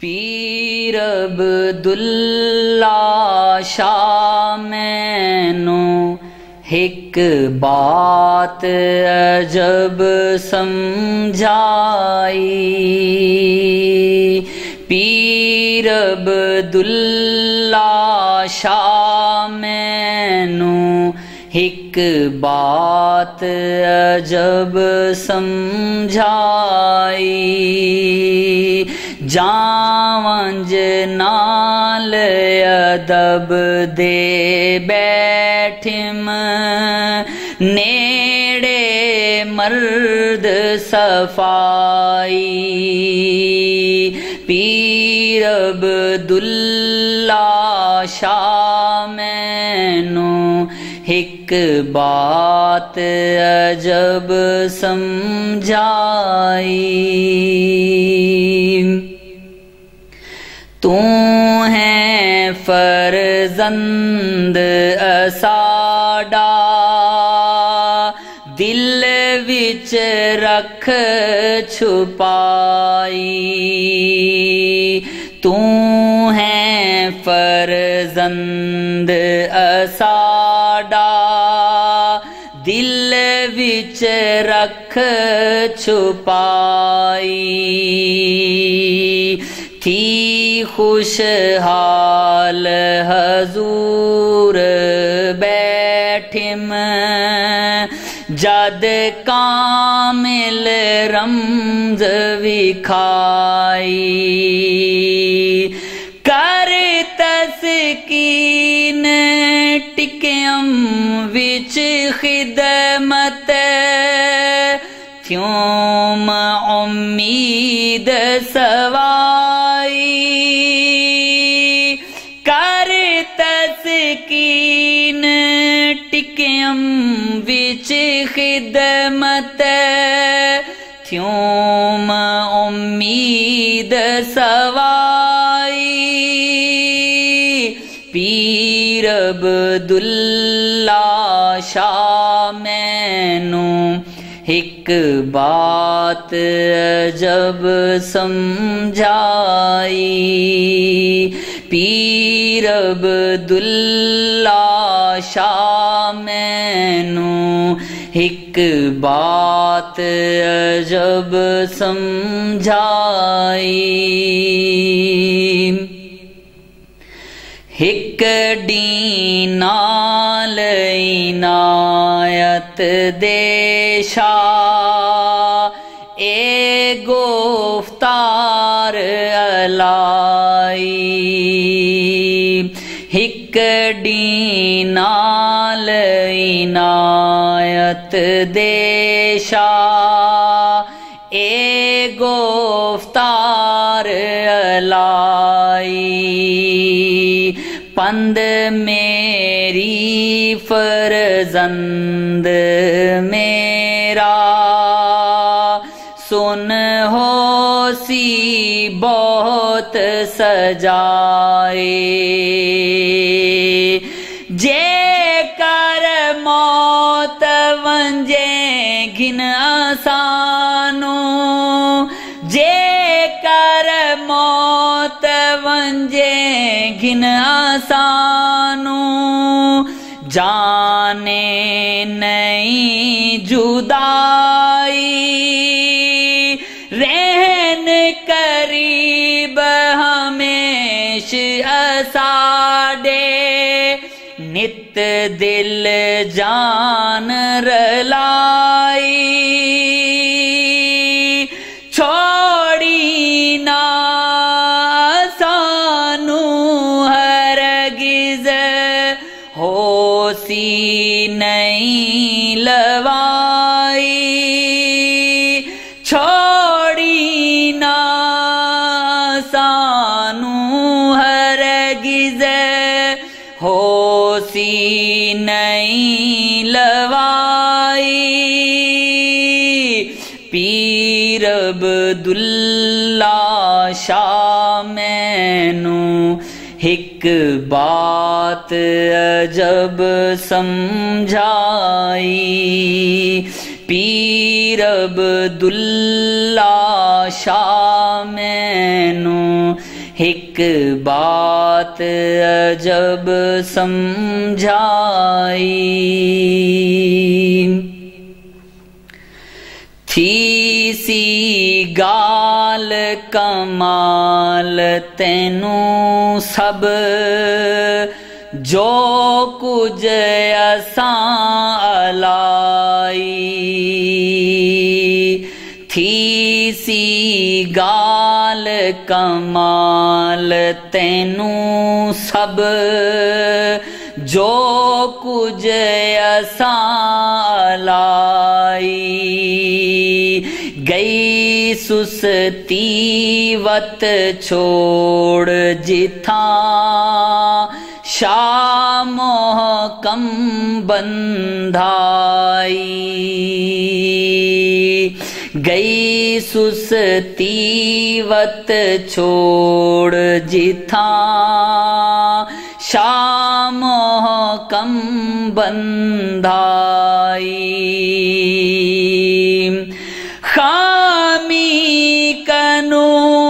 पीर अब्दुल्ला शाह मैनू एक बात अजब समझाई। पीर अब्दुल्ला शाह मैनू एक बात अजब समझाई। जावंज नाल अदब दे बैठिम नेड़े मर्द सफाई। पीर अब्दुल्ला शाह मैनू एक बात अजब समझाई। तू है फर्जंद असाडा दिल विच रख छुपाई। तू है फर्जंद असाडा दिल विच रख छुपाई। थी खुशहाल हजूर बैठिम जद कामिल रमज विखाई। कर तस्कीन टिकयम विच खिदमत थ्योम उम्मीद सवाई। कर तस्कीन टिकयम विच खिदमत थ्योम उम्मीद सवाई। पीर अब्दुल्ला शाह मैनू एक बात अजब समझाई। पीर अब्दुल्ला शाह मैनू एक बात अजब समझाई। एक दीनाल इनायत देशा ए गुफ्तार अलाई। एक दीनाल इनायत देशा ए गुफ्तार अलाई। पंद मेरी फर्जंद मेरा सुन होसी बहुत सजाए। जे कर मौत वंजे घिन आसानो जे कर मौत वंजे घिन आसानो जाने नहीं जुदाई। रहन करीब हमेश असाडे नित दिल जान रलाई। छोड़ी ना सानू हरगिज होसी नहीं लवाई। छोड़ी ना सानू हरगिज होसी नहीं लवाई। पीर अब्दुल्ला शाह मैनू एक बात अजब समझाई। पीर अब्दुल्ला शाह मैनू एक बात अजब समझाई। थी सी गाल कमाल तैनू सब जो कुछ असां अलाई। थी सी गाल कमाल तैनू सब जो कुछ असां अलाई। गई सुस्ती वत छोड़ जिथा शाह मोहकम बंधाई। गई सुस्ती वत छोड़ जिथा शाह मोहकम बंधाई। खामी कनु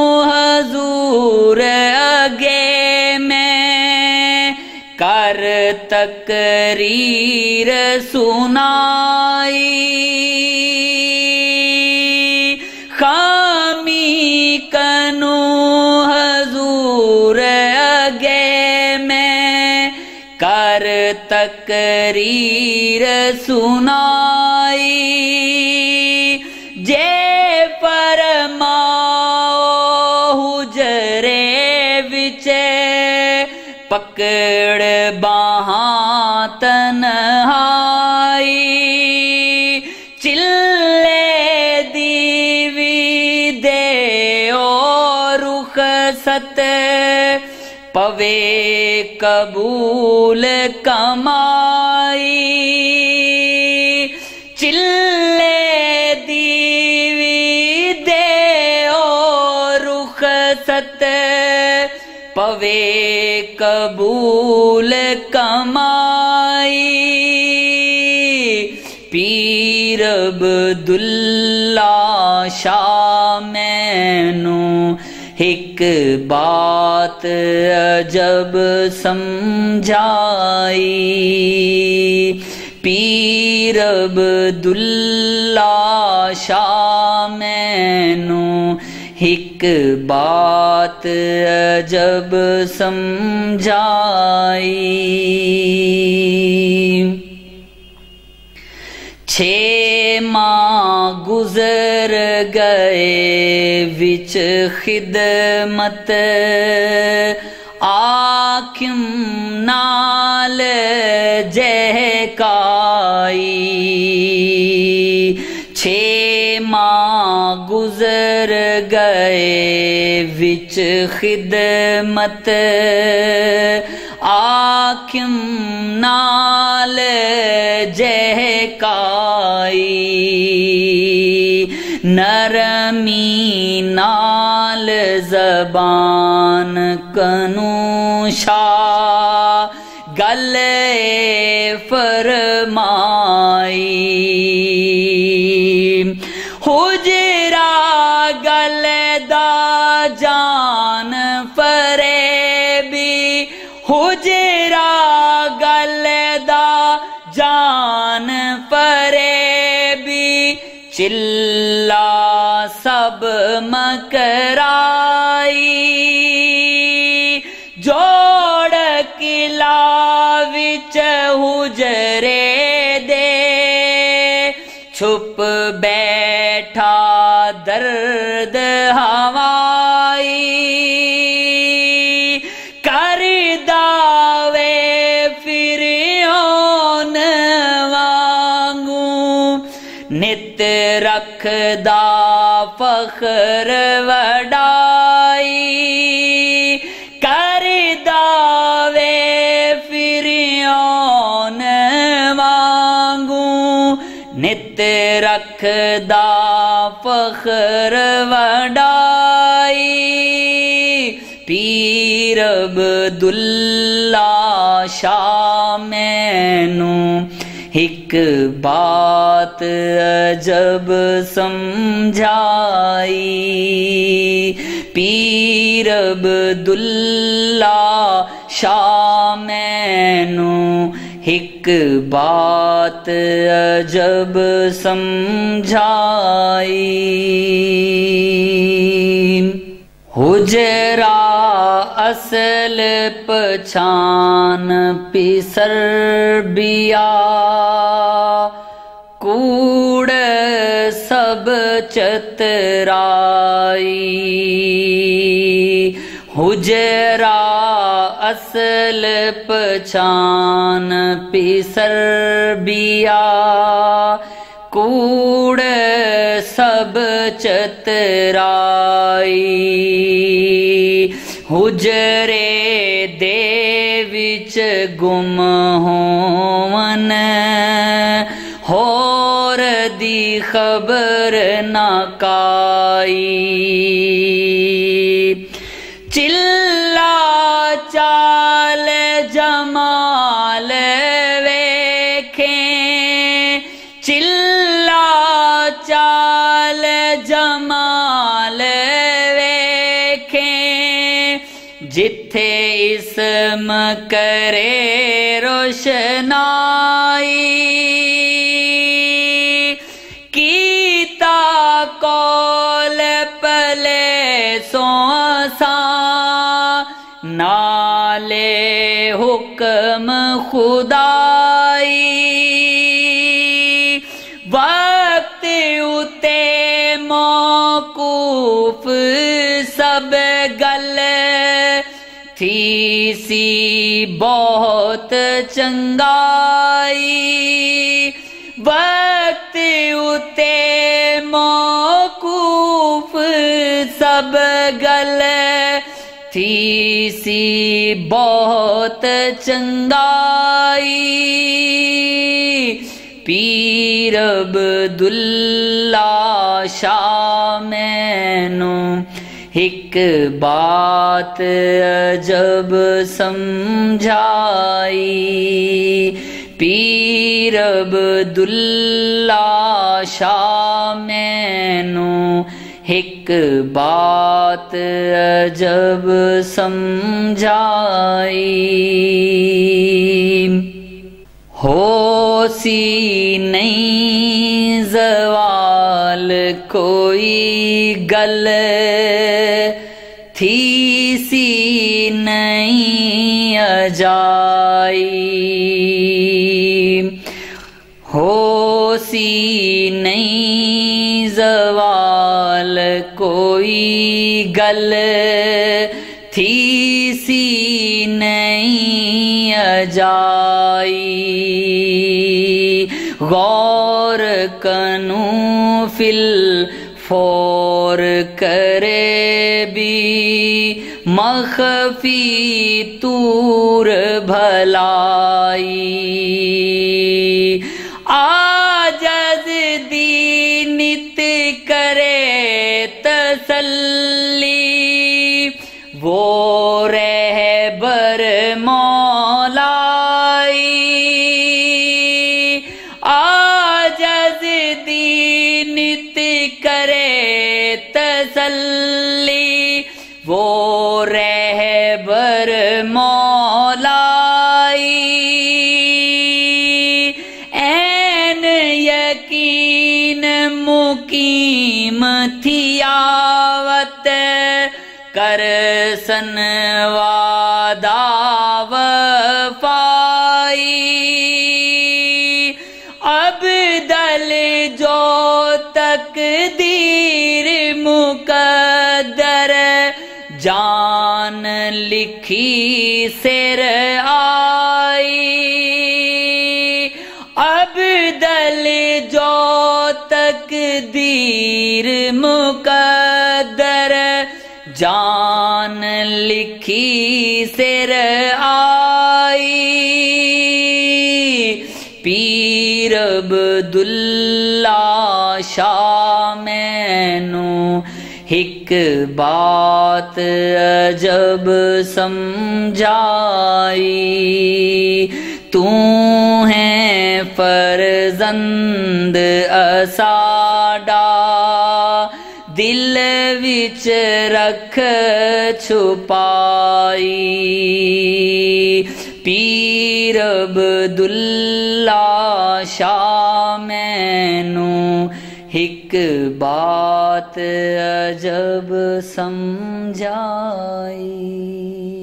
हजूर अगे मैं कर तकरीर सुनाई। खामी कनु हजूर अगे मैं कर तकरीर सुनाई। जे फरमाओ हुजरे विच पकड़ बाहां तन्हाई। चिल्ले दीवी दे और रुखसत पवे कबूल कमाई। चिल्ले दीवी दे और रुखसत पवे कबूल कमाई। पीर अब्दुल्लाह शाह मैनू एक बात अजब समझाई। पीर अब्दुल्लाह शाह मैनू एक बात अजब समझाई। 6 माह गुजर गए विच खिदमत आखिम नाल जहकाई। 6 माह गुजर गए विच खिदमत आखिम नाल जहकाई। नरमी नाल ज़बान कनूशा गले फरमाई। हुजरा गले दा जान फरेबी। हुजरा गले दा जान फरेबी। चिल्ला सब मकराई। जोड़ किला विच हुजरे दे छुप बैठा दर्द हवाई। कर दावे फिरौन वांगू नित रखदा फख्र वडाई। कर दावे फिरौन वांगू नित रखदा फख्र वडाई। पीर अब्दुल्लाह शाह मैनू एक बात अजब समझाई। पीर अब्दुल्ला शाह मैनू हिक बात अजब समझाई। हुजरा असल पछान पिसर बिया, कूड़ सब चतराई। हुजरा असल पछान पिसर बिया, कूड़ सब चतराई। हुजरे दे विच गुम होवन, होर दी खबर ना काई। चिल्ला चाल जमाल वेखें, चिल्ला चाल जमाल वेखें। जिथे इसम करे रोशनाई, कीता कौल पले सोसा, नाले हुक्म खुदाई। वक्त उते मौकूफ सब गल, थी सी बहुत चंगाई। वक्त उते मौकूफ सब गल, थी सी बहुत चंगाई। पीर अब्दुल्ला शाह मैनू हिक बात अजब समझाई। पीर अब्दुल्ला शाह मैनू हिक बात अजब समझाई। होसी नहीं ज़वाल कोई गल, थी सी नहीं अजाई। होसी नहीं ज़वाल कोई गल, थी सी नहीं अजाई। गौर कनू फिल फोर करे भी, मखफी तूर भलाई। आजज दीनित करे तसल्ली, वो रहबर मौलाई। आजज दीनित करे तसल्ली, वो रहबर मौलाई। ऐन यकीन मुकीम थी आवत, कर सन वादा वफाई। अब्दुल जो तकदीर मुकद्दर, जान लिखी सिर आई। अब्दुल जो तकदीर मुकद्दर, जान लिखी सिर आई। पीर अब्दुल्ला शाह मैनू हिक बात अजब समझाई। तू है फर्जंद असाडा, दिल विच रख छुपाई। पीर अब्दुल्ला शाह मैनू हिक बात अजब समझाई।